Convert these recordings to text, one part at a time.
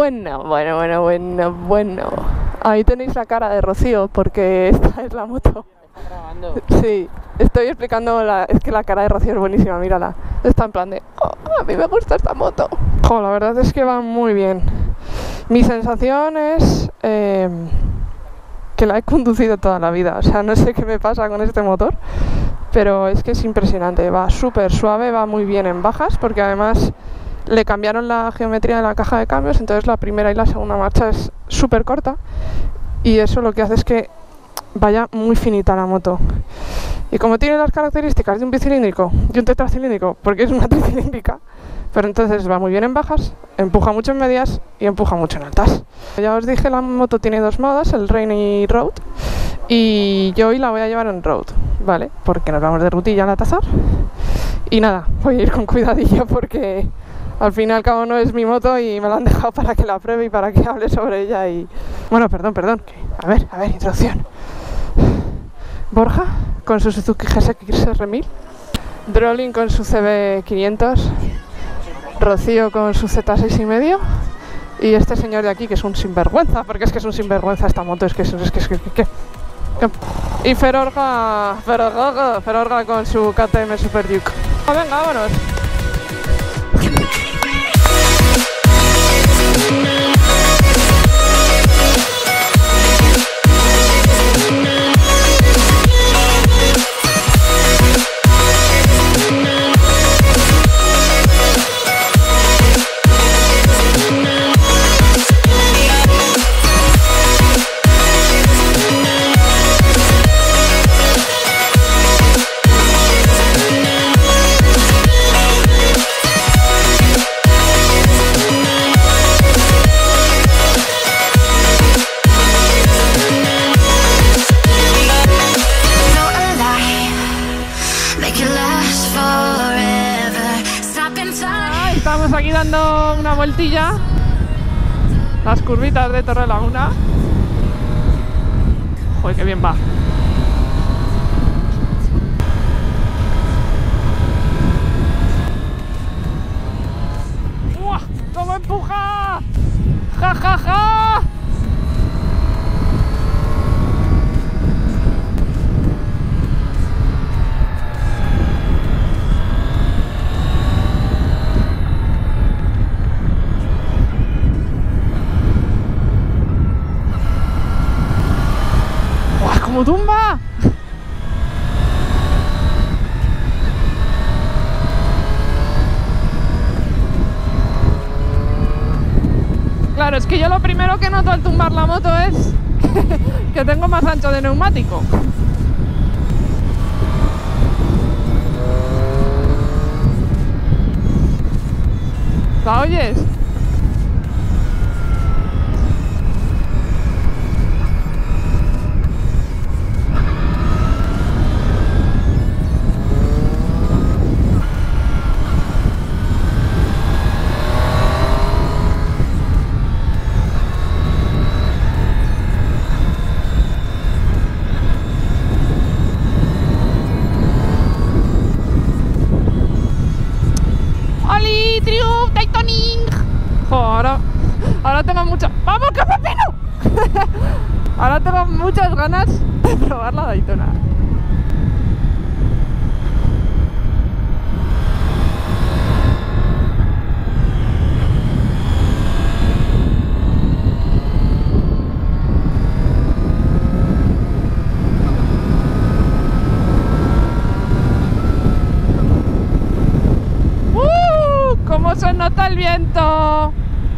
Bueno. Ahí tenéis la cara de Rocío, porque esta es la moto. ¿Estás grabando? Sí, estoy explicando, es que la cara de Rocío es buenísima, mírala. Está en plan de, a mí me gusta esta moto. La verdad es que va muy bien. Mi sensación es que la he conducido toda la vida. O sea, no sé qué me pasa con este motor, pero es que es impresionante. Va súper suave, va muy bien en bajas, porque además le cambiaron la geometría de la caja de cambios, entonces la primera y la segunda marcha es súper corta, y eso lo que hace es que vaya muy finita la moto. Y como tiene las características de un bicilíndrico y un tetracilíndrico, porque es una tricilíndrica, pero entonces va muy bien en bajas, empuja mucho en medias y empuja mucho en altas. Ya os dije, la moto tiene dos modos, el Rainy Road, y yo hoy la voy a llevar en Road, ¿vale? Porque nos vamos de rutilla a la Tazar. Y nada, voy a ir con cuidadillo porque al fin y al cabo no es mi moto y me la han dejado para que la pruebe y para que hable sobre ella. Y bueno, perdón. A ver, introducción. Borja con su Suzuki GSX R1000, Drolin con su CB500, Rocío con su Z6,5 y este señor de aquí que es un sinvergüenza, porque es que es un sinvergüenza esta moto, y Ferorga con su KTM Super Duke. Venga, vámonos. Estamos aquí dando una vueltilla, las curvitas de Torrelaguna. Joder, qué bien va. ¡Uah! ¡Cómo empuja! ¡Ja, ja, ja! ¡Como tumba! Claro, es que yo lo primero que noto al tumbar la moto es que tengo más ancho de neumático. ¿La oyes? Ahora tengo muchas... ¡Vamos, que me pino! Ahora tengo muchas ganas de probar la Daytona. ¡Cómo se nota el viento!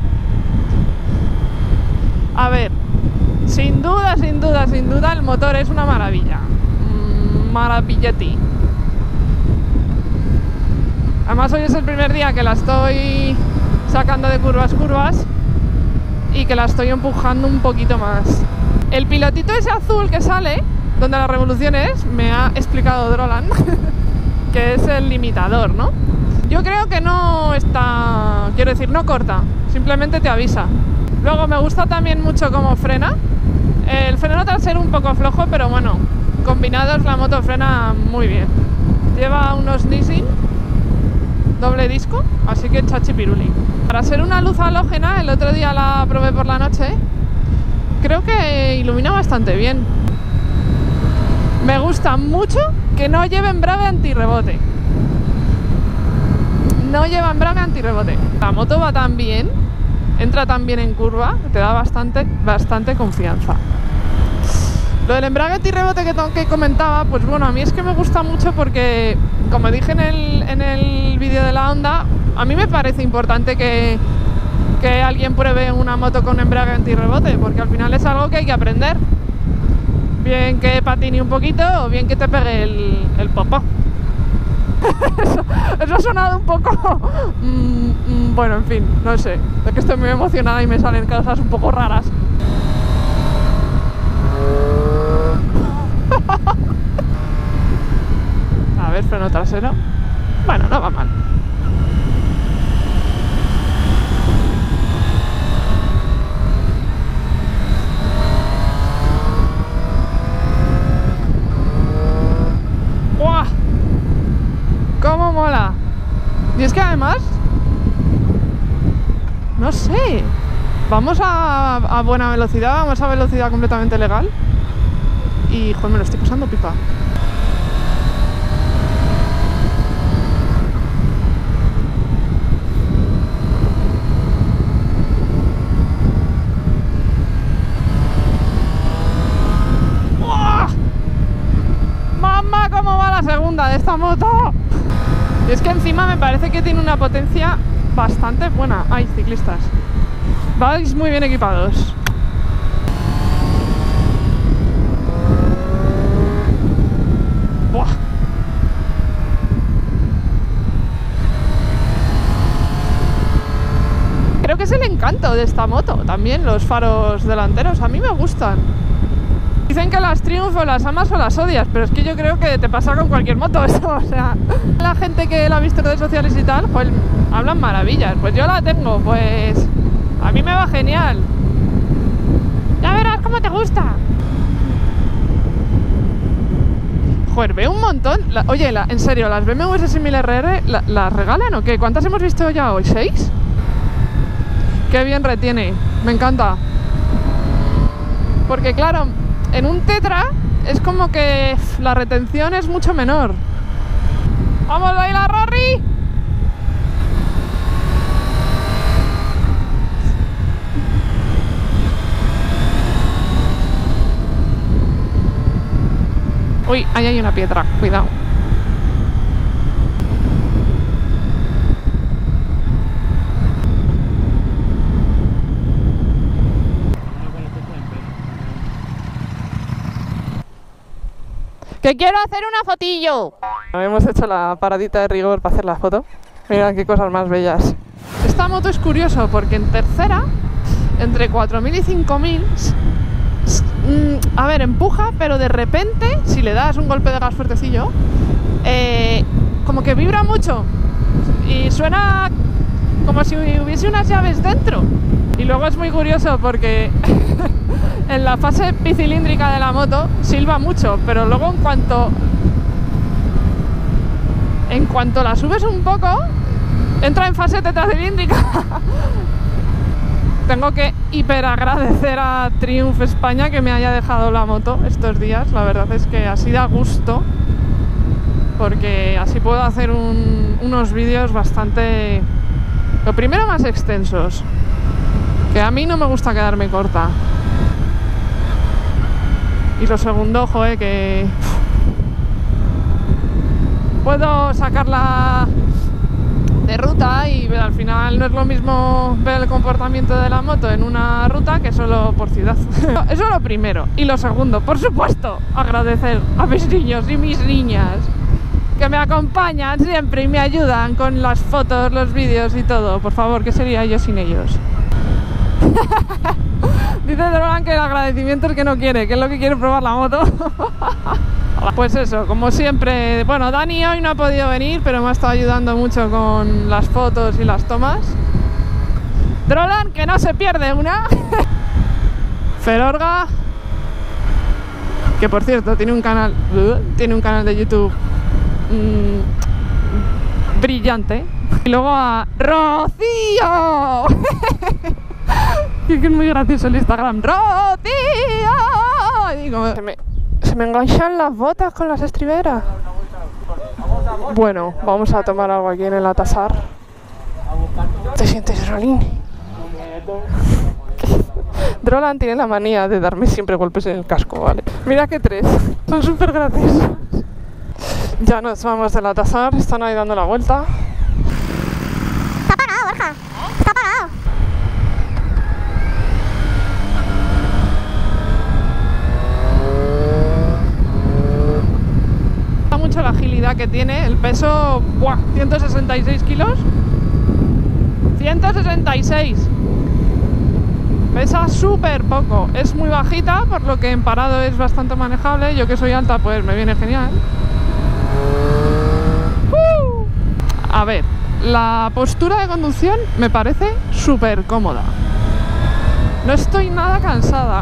A ver, sin duda, el motor es una maravilla. Maravilletti. Además hoy es el primer día que la estoy sacando de curvas y que la estoy empujando un poquito más. El pilotito ese azul que sale, donde la revolución es, me ha explicado Drolan, que es el limitador, ¿no? Yo creo que no está, quiero decir, no corta, simplemente te avisa. Luego me gusta también mucho cómo frena. El freno nota al ser un poco flojo, pero bueno, combinados la moto frena muy bien. Lleva unos Nissin doble disco, así que chachipiruli. Para ser una luz halógena, el otro día la probé por la noche, creo que ilumina bastante bien. Me gusta mucho que no lleve embrague antirrebote. No lleva embrague antirrebote. La moto va tan bien, entra tan bien en curva, que te da bastante confianza. Lo del embrague antirrebote que comentaba, pues bueno, a mí es que me gusta mucho porque, como dije en el vídeo de la Honda, a mí me parece importante que alguien pruebe una moto con embrague antirrebote, porque al final es algo que hay que aprender. Bien que patine un poquito o bien que te pegue el popó. Eso ha sonado un poco... bueno, en fin, no sé. Es que estoy muy emocionada y me salen cosas un poco raras. A ver, freno trasero. Bueno, no va mal. ¡Guau! ¡Cómo mola! Y es que además... no sé... vamos a buena velocidad, vamos a velocidad completamente legal. Y, joder, me lo estoy pasando pipa. ¡Uah! ¡Mamá, cómo va la segunda de esta moto! Y es que encima me parece que tiene una potencia bastante buena. ¡Ay, ciclistas! Vais muy bien equipados. ¡Buah! Creo que es el encanto de esta moto, también los faros delanteros, a mí me gustan. Dicen que las triunfo, las amas o las odias, pero es que yo creo que te pasa con cualquier moto eso, o sea, la gente que la ha visto en redes sociales y tal, pues hablan maravillas, pues yo la tengo, pues a mí me va genial. Ya verás cómo te gusta. Joder, veo un montón. Oye, en serio, ¿las BMW S1000RR las regalan o qué? ¿Cuántas hemos visto ya hoy? ¿6? Qué bien retiene, me encanta. Porque claro, en un Tetra es como que la retención es mucho menor. ¡Vamos, baila, Rory! Uy, ahí hay una piedra, cuidado. ¡Que quiero hacer una fotillo! Hemos hecho la paradita de rigor para hacer la foto. Mirad qué cosas más bellas. Esta moto es curioso porque en tercera, entre 4000 y 5000, a ver, empuja, pero de repente, si le das un golpe de gas fuertecillo, como que vibra mucho y suena como si hubiese unas llaves dentro. Y luego es muy curioso porque en la fase bicilíndrica de la moto silba mucho, pero luego en cuanto la subes un poco, entra en fase tetracilíndrica. Tengo que hiper agradecer a Triumph España que me haya dejado la moto estos días. La verdad es que así da gusto, porque así puedo hacer unos vídeos bastante... Lo primero, más extensos, que a mí no me gusta quedarme corta. Y lo segundo, joder, que puedo sacarla de ruta y al final no es lo mismo ver el comportamiento de la moto en una ruta que solo por ciudad. Eso es lo primero. Y lo segundo, por supuesto, agradecer a mis niños y mis niñas que me acompañan siempre y me ayudan con las fotos, los vídeos y todo. Por favor, ¿qué sería yo sin ellos? Dice Drolan que el agradecimiento es que no quiere, que es lo que quiere probar la moto. Pues eso, como siempre, bueno, Dani hoy no ha podido venir, pero me ha estado ayudando mucho con las fotos y las tomas. Drolan, que no se pierde una. Ferorga, que por cierto tiene un canal de YouTube brillante. Y luego a Rocío. Que es muy gracioso el Instagram. ¡Rocío! Y digo, se me enganchan las botas con las estriberas. Bueno, vamos a tomar algo aquí en el Atasar. ¿Te sientes, Rolín? Drolan tiene la manía de darme siempre golpes en el casco, ¿vale? Mira que 3. Son súper graciosos. Ya nos vamos del Atasar. Están ahí dando la vuelta. Está apagado, Borja. Está apagado. Mucho la agilidad que tiene, el peso, ¡buah! 166 kilos. 166. Pesa súper poco. Es muy bajita, por lo que en parado es bastante manejable. Yo que soy alta, pues me viene genial. A ver, la postura de conducción me parece súper cómoda. No estoy nada cansada.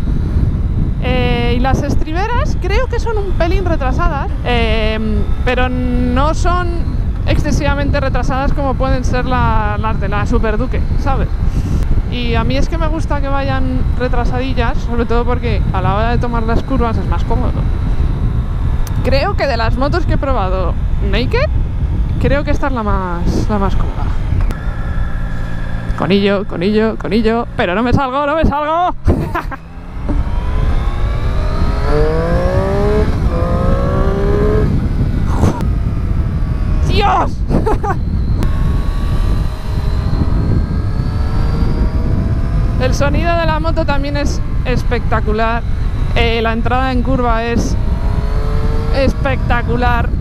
Y las estriberas creo que son un pelín retrasadas, pero no son excesivamente retrasadas como pueden ser las de la Super Duke, ¿sabes? Y a mí es que me gusta que vayan retrasadillas, sobre todo porque a la hora de tomar las curvas es más cómodo. Creo que de las motos que he probado naked, creo que esta es la más cómoda. Conillo, conillo, conillo, pero no me salgo, no me salgo. ¡Dios! El sonido de la moto también es espectacular. La entrada en curva es espectacular.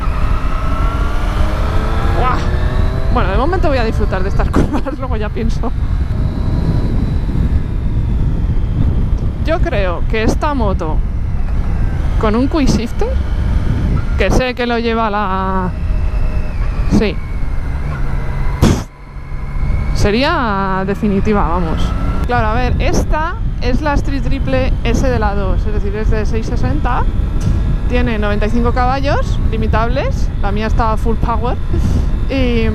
¡Buah! Bueno, de momento voy a disfrutar de estas curvas, luego ya pienso. Yo creo que esta moto con un quick shifter, que sé que lo lleva la... Sí. Sería definitiva, vamos. Claro, a ver, esta es la Street Triple S de la 2, es decir, es de 660. Tiene 95 caballos limitables, la mía está full power. Y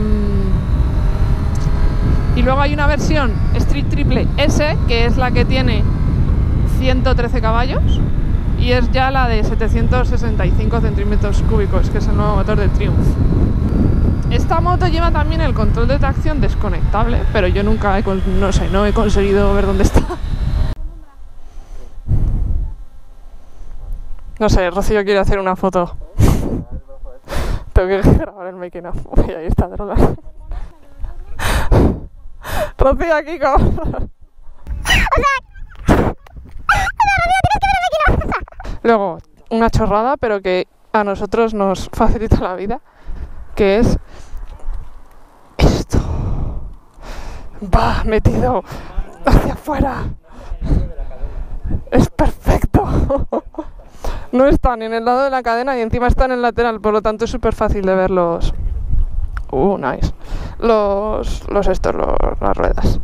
luego hay una versión Street Triple S, que es la que tiene 113 caballos. Y es ya la de 765 centímetros cúbicos, que es el nuevo motor del Triumph. Esta moto lleva también el control de tracción desconectable, pero yo nunca no he conseguido ver dónde está. No sé, Rocío quiere hacer una foto. Tengo que grabar el making of. Uy, ahí está Drolan. Rocío, aquí con... Luego, una chorrada, pero que a nosotros nos facilita la vida, que es esto. Va metido hacia afuera. Es perfecto. No está ni en el lado de la cadena y encima está en el lateral, por lo tanto es súper fácil de ver los... nice. Las ruedas.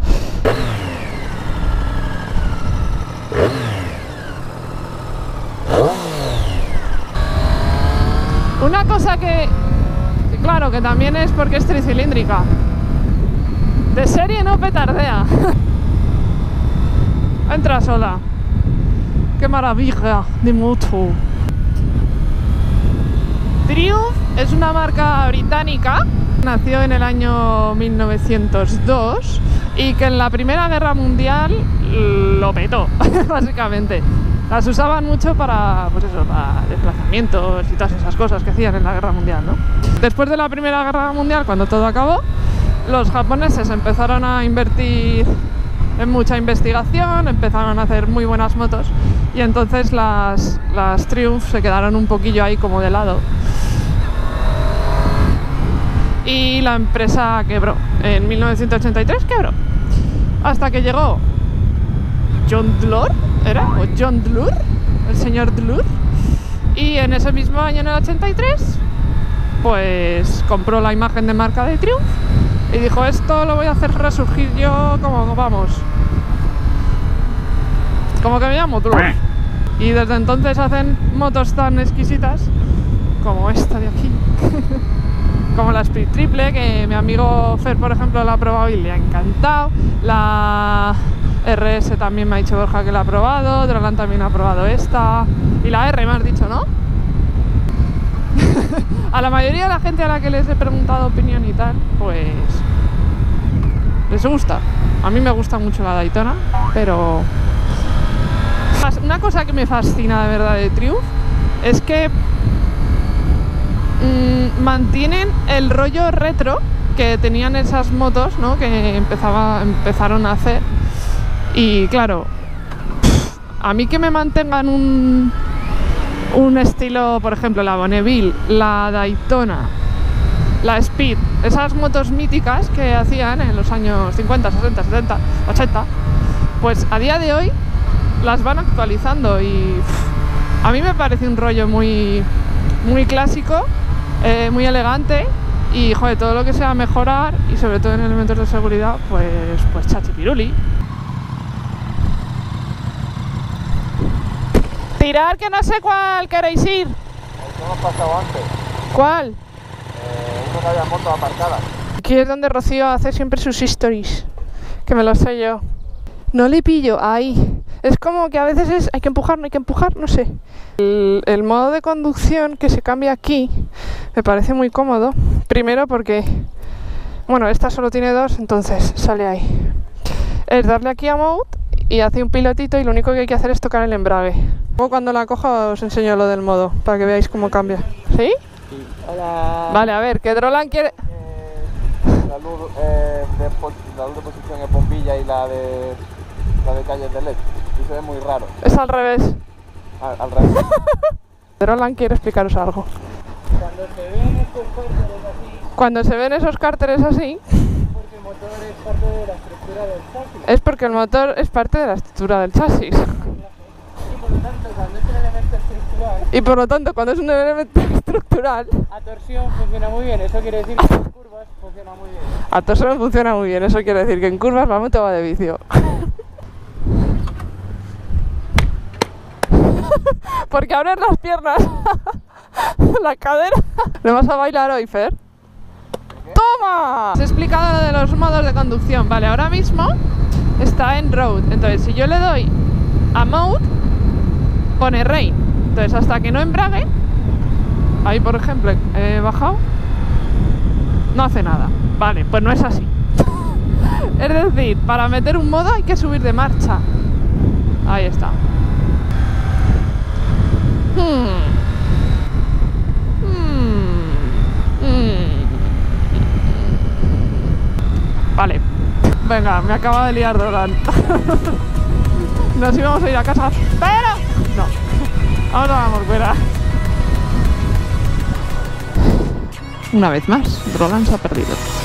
Una cosa que, claro, que también es porque es tricilíndrica. De serie no petardea. Entra sola. ¡Qué maravilla de moto! Triumph es una marca británica. Nació en el año 1902 y que en la Primera Guerra Mundial lo petó, básicamente. Las usaban mucho para, pues eso, para desplazamientos y todas esas cosas que hacían en la Guerra Mundial, ¿no? Después de la Primera Guerra Mundial, cuando todo acabó, los japoneses empezaron a invertir en mucha investigación, empezaron a hacer muy buenas motos y entonces las Triumph se quedaron un poquillo ahí como de lado. Y la empresa quebró. En 1983 quebró. Hasta que llegó John Dlor, ¿era? ¿O John Dlur? El señor Dlur. Y en ese mismo año, en el 83, pues compró la imagen de marca de Triumph y dijo, esto lo voy a hacer resurgir yo como vamos. Como que me llamo Dlur. Y desde entonces hacen motos tan exquisitas como esta de aquí. como la Speed Triple, que mi amigo Fer, por ejemplo, la ha probado y le ha encantado. La RS también me ha dicho Borja que la ha probado, Drolan también ha probado esta. Y la R me has dicho, ¿no? A la mayoría de la gente a la que les he preguntado opinión y tal, pues les gusta. A mí me gusta mucho la Daytona, pero una cosa que me fascina de verdad de Triumph es que mantienen el rollo retro que tenían esas motos, ¿no? Que empezaron a hacer. Y claro, a mí que me mantengan un estilo, por ejemplo, la Bonneville, la Daytona, la Speed, esas motos míticas que hacían en los años 50, 60, 70, 80, pues a día de hoy las van actualizando y a mí me parece un rollo muy, muy clásico, muy elegante y joder, todo lo que sea mejorar y sobre todo en elementos de seguridad, pues chachipiruli. Tirar, que no sé cuál queréis ir. El que hemos pasado antes. ¿Cuál? Uno que había motos aparcadas. Aquí es donde Rocío hace siempre sus stories, que me lo sé yo. No le pillo, ahí. Es como que a veces hay que empujar, no hay que empujar, no sé. El modo de conducción que se cambia aquí me parece muy cómodo. Primero porque, bueno, esta solo tiene dos, entonces sale ahí. Es darle aquí a Mode y hace un pilotito y lo único que hay que hacer es tocar el embrague. Luego cuando la coja os enseño lo del modo, para que veáis cómo cambia. ¿Sí? Sí. Hola. Vale, a ver, que Drolan quiere... La luz de posición es bombilla y la de calles de LED. Y se ve muy raro. Es al revés. Al revés. Drolan quiere explicaros algo. Cuando se ven estos cárteres así, Cuando se ven esos cárteres así... porque el motor es parte de la estructura del chasis. Es porque el motor es parte de la estructura del chasis. Y por lo tanto, cuando Y por lo tanto, cuando es un elemento es un elemento estructural, a torsión funciona muy bien. Eso quiere decir que en curvas funciona muy bien. a torsión funciona muy bien. Eso quiere decir que en curvas la moto va de vicio. Porque abres las piernas, la cadera. ¿Le vas a bailar hoy, Fer? ¡Toma! Os he explicado lo de los modos de conducción. Vale, ahora mismo está en Road. Entonces, si yo le doy a Mode, pone Rain. Entonces, hasta que no embrague, ahí por ejemplo he bajado, no hace nada. Vale, pues no es así. Es decir, para meter un modo hay que subir de marcha. Ahí está. Vale. Venga, me acaba de liar Drolan. Nos íbamos a ir a casa, pero... No. Vamos a la Morcuera. Una vez más, Drolan se ha perdido.